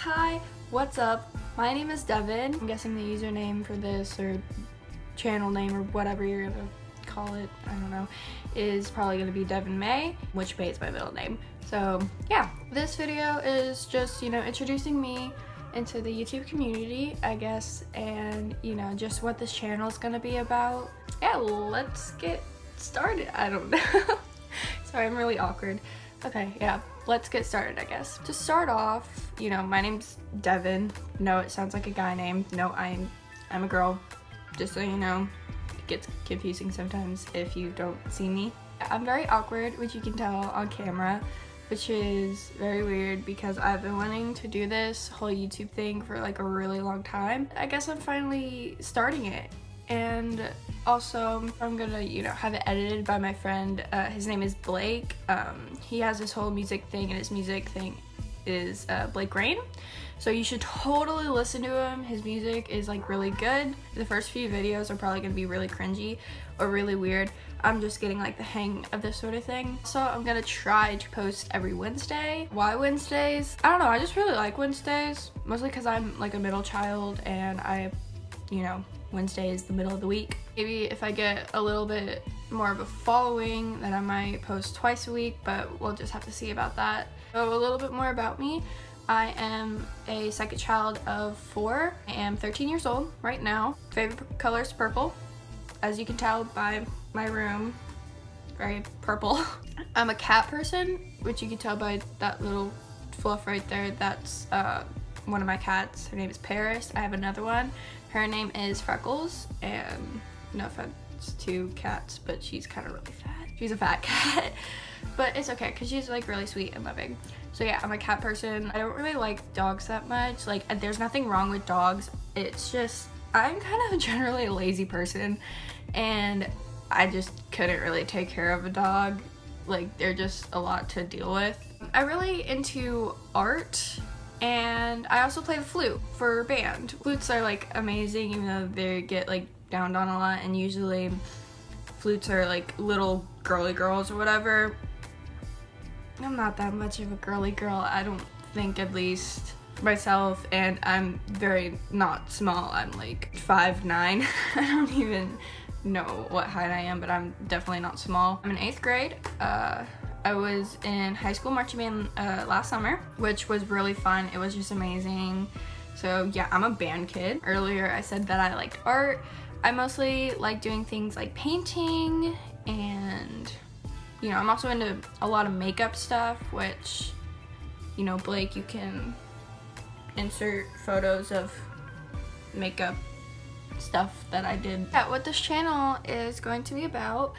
Hi, what's up? My name is Devin. I'm guessing the username for this, or channel name, or whatever you're gonna call it, I don't know, is probably gonna be Devin May, which May is my middle name. So yeah, this video is just, introducing me into the YouTube community, I guess, and just what this channel is gonna be about. Yeah, let's get started. I don't know. Sorry, I'm really awkward. Okay, yeah, let's get started, I guess. To start off, my name's Devin. No, it sounds like a guy name. No, I'm a girl, just so you know. It gets confusing sometimes if you don't see me. I'm very awkward, which you can tell on camera, which is very weird because I've been wanting to do this whole YouTube thing for like a really long time. I guess I'm finally starting it. And also I'm gonna have it edited by my friend. His name is Blake. He has this whole music thing, and his music thing is Blake Rain, so you should totally listen to him. His music is like really good. The first few videos are probably gonna be really cringy or really weird. I'm just getting like the hang of this sort of thing. So I'm gonna try to post every Wednesday. Why Wednesdays? I don't know, I just really like Wednesdays, mostly because I'm like a middle child and Wednesday is the middle of the week. Maybe if I get a little bit more of a following, then I might post twice a week, but we'll just have to see about that. So a little bit more about me. I am a second child of 4. I am 13 years old right now. Favorite color is purple, as you can tell by my room. Very purple. I'm a cat person, which you can tell by that little fluff right there. That's one of my cats. Her name is Paris. I have another one. Her name is Freckles, and no offense to cats, but she's kind of really fat. She's a fat cat, but it's okay because she's like really sweet and loving. So yeah, I'm a cat person. I don't really like dogs that much. Like, there's nothing wrong with dogs. It's just I'm kind of generally a lazy person, and I just couldn't really take care of a dog. Like, they're just a lot to deal with. I'm really into art. And I also play the flute for band. Flutes are like amazing, even though they get like downed on a lot, and usually flutes are like little girly girls or whatever. I'm not that much of a girly girl, I don't think, at least myself, and I'm very not small. I'm like 5'9". I don't even know what height I am, but I'm definitely not small. I'm in 8th grade. I was in high school marching band last summer, which was really fun. It was just amazing. So yeah, I'm a band kid. Earlier I said that I liked art. I mostly like doing things like painting, and I'm also into a lot of makeup stuff, which Blake, you can insert photos of makeup stuff that I did. Yeah, what this channel is going to be about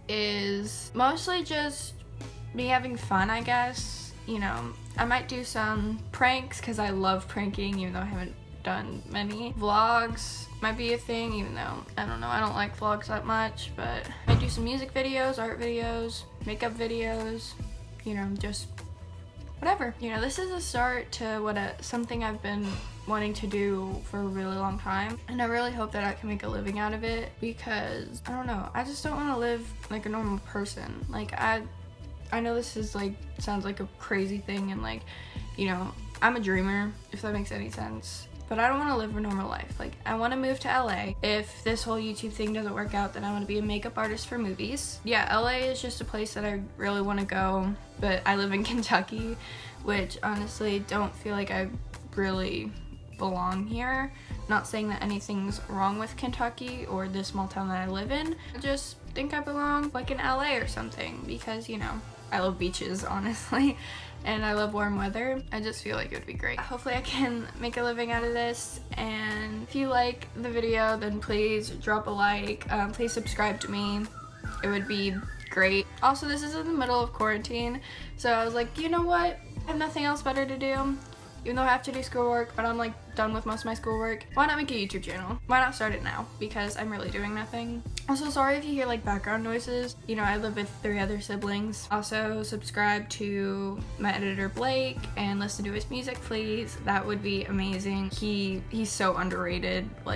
is mostly just me having fun, I guess. I might do some pranks because I love pranking, even though I haven't done many. Vlogs might be a thing, even though I don't know, I don't like vlogs that much, but I do some music videos, art videos, makeup videos, just whatever. This is a start to something I've been wanting to do for a really long time, and I really hope that I can make a living out of it, because I don't know, I just don't want to live like a normal person. Like, I know this is like, sounds like a crazy thing, and like, I'm a dreamer, if that makes any sense, but I don't want to live a normal life. Like, I want to move to LA. If this whole YouTube thing doesn't work out, then I want to be a makeup artist for movies. Yeah, LA is just a place that I really want to go, but I live in Kentucky, which honestly don't feel like I really belong here. Not saying that anything's wrong with Kentucky or this small town that I live in. I just think I belong like in LA or something, because I love beaches, honestly, and I love warm weather. I just feel like it would be great. Hopefully I can make a living out of this, and if you like the video, then please drop a like. Please subscribe to me. It would be great. Also, this is in the middle of quarantine, so I was like, you know what? I have nothing else better to do. Even though I have to do schoolwork, but I'm like done with most of my schoolwork. Why not make a YouTube channel? Why not start it now? Because I'm really doing nothing. Also, sorry if you hear like background noises. I live with 3 other siblings. Also, subscribe to my editor Blake and listen to his music, please. That would be amazing. He's so underrated. Like,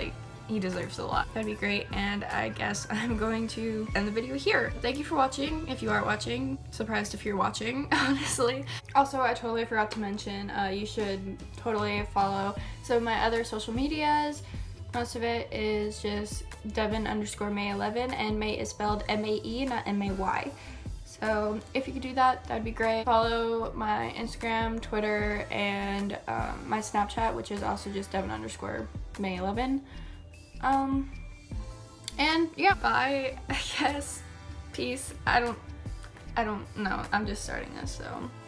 he deserves it a lot. That'd be great, and I guess I'm going to end the video here. Thank you for watching, if you are watching. Surprised if you're watching, honestly. Also, I totally forgot to mention, you should totally follow some of my other social medias. Most of it is just Devin_May11, and May is spelled M-A-E, not M-A-Y. So if you could do that, that'd be great. Follow my Instagram, Twitter, and my Snapchat, which is also just Devin_May11. And yeah, bye, I guess. Peace. I don't know. I'm just starting this, so.